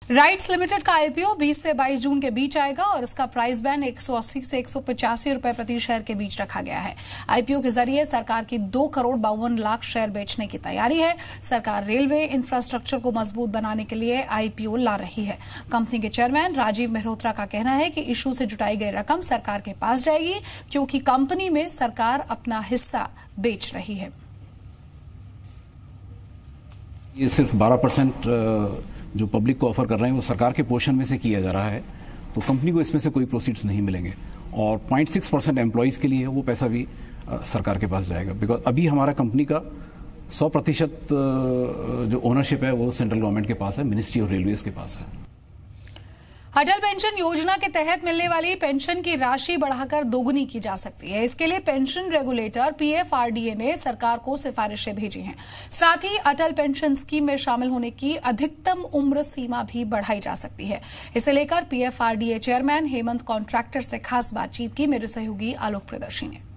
Rights limited का IPO 20 से 22 जून के बीच आएगा और इसका प्राइस बैंड 180 से 185 रुपए प्रति शेयर के बीच रखा गया है। आईपीओ के जरिए सरकार की 2 करोड़ 52 लाख शेयर बेचने की तैयारी है। सरकार रेलवे इंफ्रास्ट्रक्चर को मजबूत बनाने के लिए आईपीओ ला रही है। कंपनी के चेयरमैन राजीव मेहरोत्रा का कहना है कि इशू से जुटाई गई रकम सरकार के पास जाएगी, क्योंकि कंपनी में सरकार अपना हिस्सा बेच रही है। ये सिर्फ 12% जो पब्लिक को ऑफर कर रहे हैं वो सरकार के पोर्शन में से किया जा रहा है, तो कंपनी को इसमें से कोई प्रोसीड्स नहीं मिलेंगे। और 0.6% एम्प्लॉइज के लिए वो पैसा भी सरकार के पास जाएगा, बिकॉज अभी हमारा कंपनी का 100% जो ओनरशिप है वो सेंट्रल गवर्नमेंट के पास है, मिनिस्ट्री ऑफ रेलवेज के पास है। अटल पेंशन योजना के तहत मिलने वाली पेंशन की राशि बढ़ाकर दोगुनी की जा सकती है। इसके लिए पेंशन रेगुलेटर पीएफआरडीए ने सरकार को सिफारिशें भेजी हैं। साथ ही अटल पेंशन स्कीम में शामिल होने की अधिकतम उम्र सीमा भी बढ़ाई जा सकती है। इसे लेकर पीएफआरडीए चेयरमैन हेमंत कॉन्ट्रैक्टर से खास बातचीत की मेरे सहयोगी आलोक प्रदर्शी ने।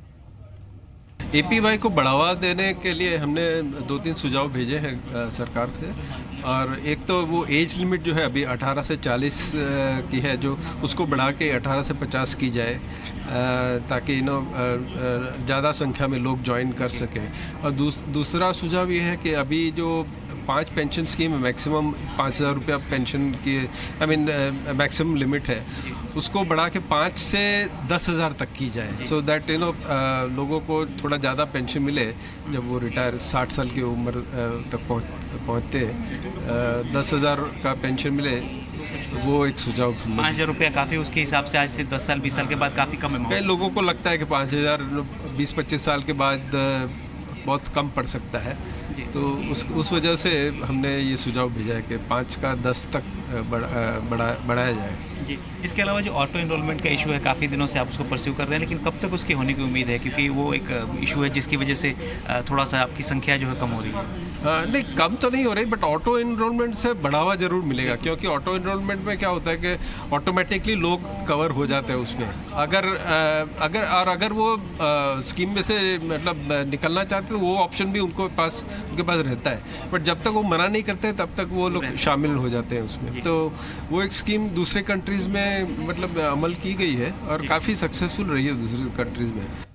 एपीवाई को बढ़ावा देने के लिए हमने 2-3 सुझाव भेजे हैं सरकार से। और एक तो वो एज लिमिट जो है अभी 18 से 40 की है, जो उसको बढ़ा के 18 से 50 की जाए, ताकि ज़्यादा संख्या में लोग ज्वाइन कर सकें। और दूसरा सुझाव ये है कि अभी जो 5 पेंशन स्कीम है, मैक्सिमम 5,000 रुपया पेंशन की मैक्सिमम लिमिट है, उसको बढ़ा के 5 से 10,000 तक की जाए, सो दैट लोगों को थोड़ा ज़्यादा पेंशन मिले जब वो रिटायर 60 साल की उम्र तक पहुँचते। 10,000 का पेंशन मिले, वो एक सुझाव। 5,000 रुपया काफ़ी, उसके हिसाब से आज से 10 साल 20 साल के बाद काफ़ी कम है। कई लोगों को लगता है कि 5,000 20-25 साल के बाद बहुत कम पड़ सकता है, तो उस वजह से हमने ये सुझाव भेजा है कि 5 का 10 तक बढ़ाया जाए। जी, इसके अलावा जो ऑटो एनरोलमेंट का इशू है, काफ़ी दिनों से आप उसको परस्यू कर रहे हैं, लेकिन कब तक उसकी होने की उम्मीद है? क्योंकि वो एक इशू है जिसकी वजह से थोड़ा सा आपकी संख्या जो है कम हो रही है। नहीं, कम तो नहीं हो रही, बट ऑटो एनरोलमेंट से बढ़ावा जरूर मिलेगा, क्योंकि ऑटो एनरोलमेंट में क्या होता है कि ऑटोमेटिकली लोग कवर हो जाते हैं उसमें। अगर वो स्कीम में से मतलब निकलना चाहते हैं, वो ऑप्शन भी उनके पास रहता है, बट जब तक वो मना नहीं करते तब तक वो लोग शामिल हो जाते हैं उसमें। तो वो एक स्कीम दूसरे कंट्रीज में मतलब अमल की गई है और काफ़ी सक्सेसफुल रही है दूसरी कंट्रीज में।